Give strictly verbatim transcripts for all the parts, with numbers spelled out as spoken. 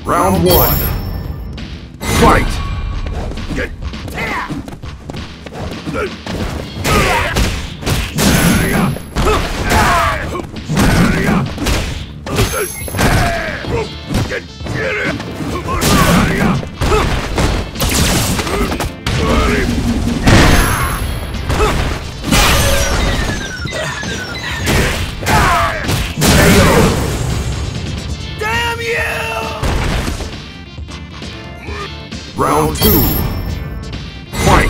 Round one. Fight! Damn you! Round two. Fight!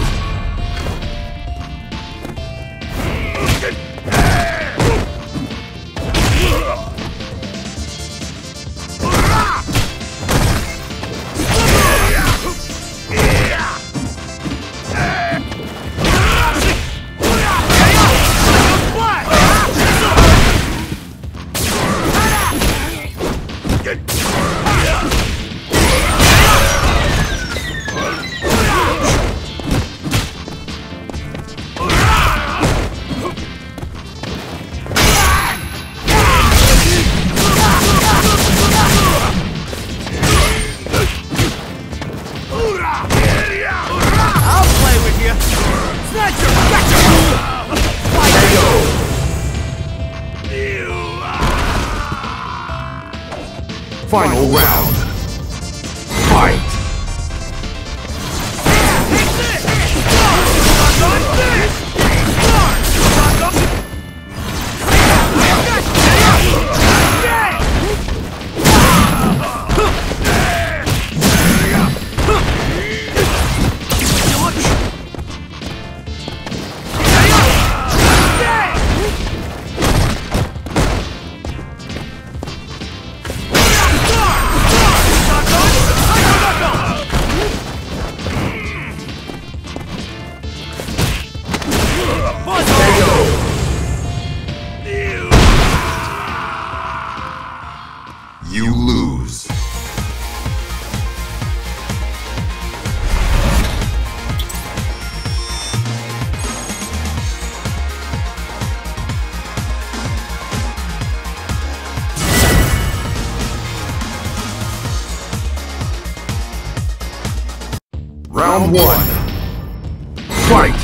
I'll play with you! Snatcher! Gotcha! Final round. Fight! You lose. Round one. Fight!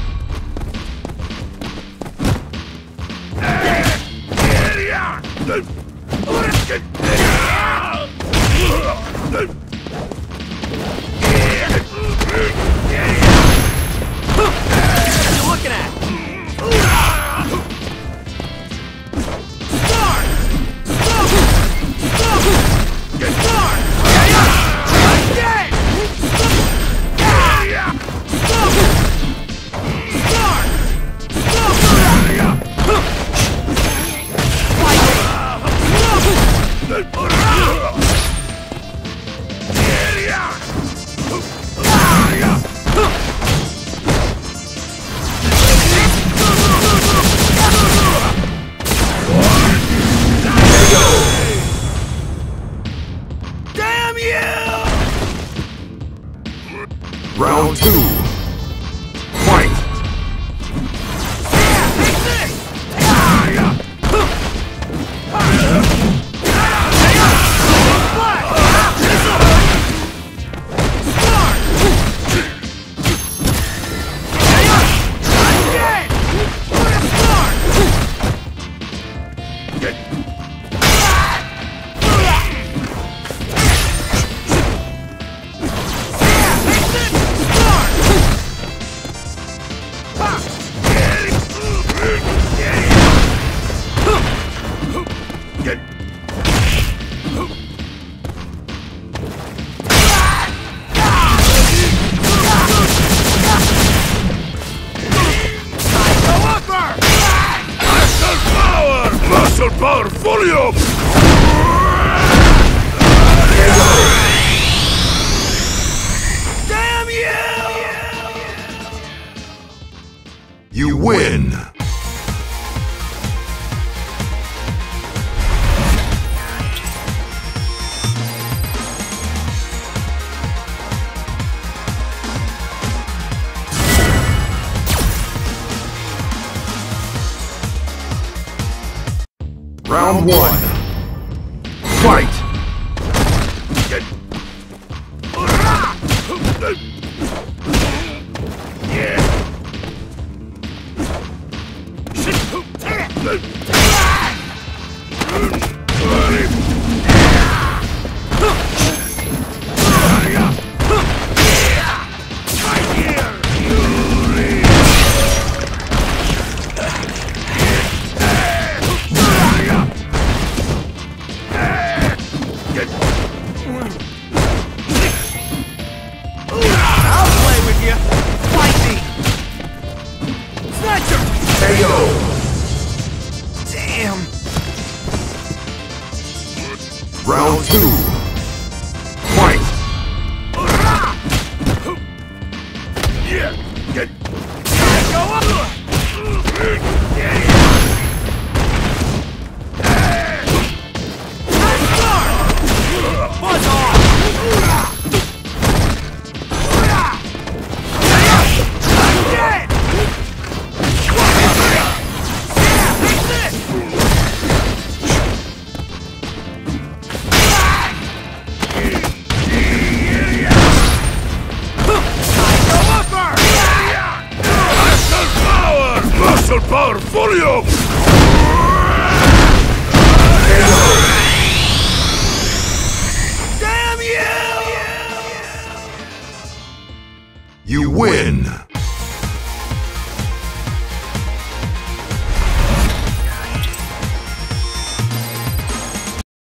What you looking at? Start! Stop! Stop! Get start! Again! Stop! Start! Stop! Damn you! Round two. Fight! Muscle power volume! Damn you! You win! Round one. Fight! Get I'll play with you. Fight me. Snatcher. K O. Damn. Round two. Fight! Yeah. Get. Go up. Buzz off. Dead. Yeah, take this. Muscle power volume! Damn you! You win!